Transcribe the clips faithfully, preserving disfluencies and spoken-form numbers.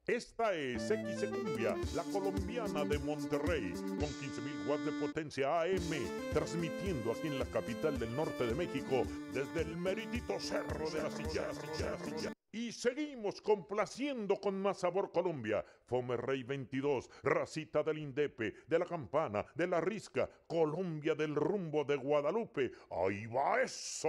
Esta es X Cumbia, la colombiana de Monterrey, con quince mil watts de potencia A M, transmitiendo aquí en la capital del norte de México, desde el meritito Cerro de la Silla. Silla, Silla. Y seguimos complaciendo con más sabor Colombia. Fome Rey veintidós, Racita del Indepe, de la Campana, de la Risca, Colombia del rumbo de Guadalupe. ¡Ahí va eso!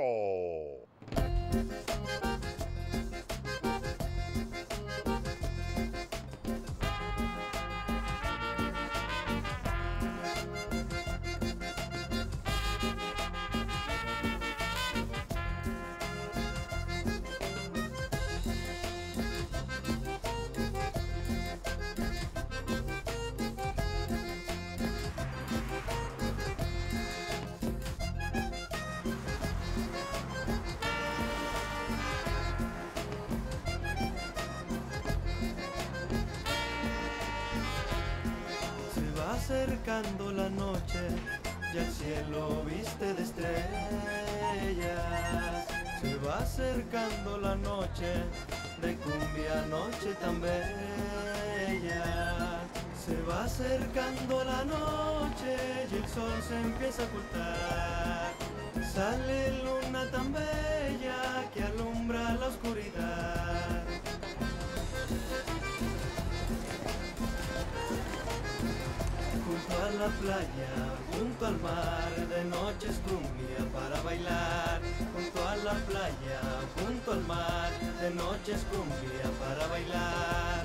Acercando la noche, ya el cielo viste de estrellas. Se va acercando la noche, de cumbia noche tan bella. Se va acercando la noche y el sol se empieza a ocultar. Sale luna tan bella que alumbra la oscuridad. Junto a la playa, junto al mar, de noche es cumbia para bailar. Junto a la playa, junto al mar, de noche es cumbia para bailar.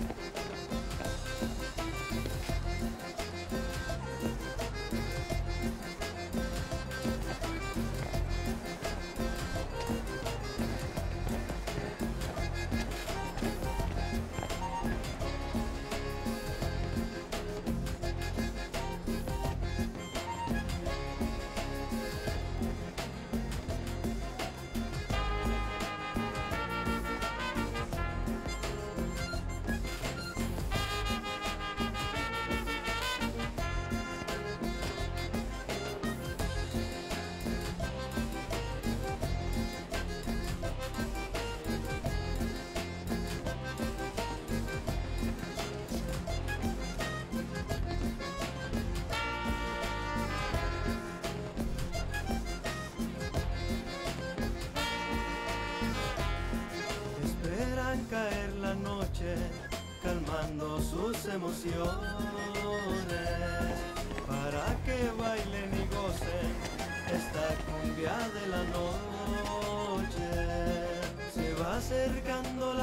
Caer la noche, calmando sus emociones, para que bailen y gocen esta cumbia de la noche. Se va acercando la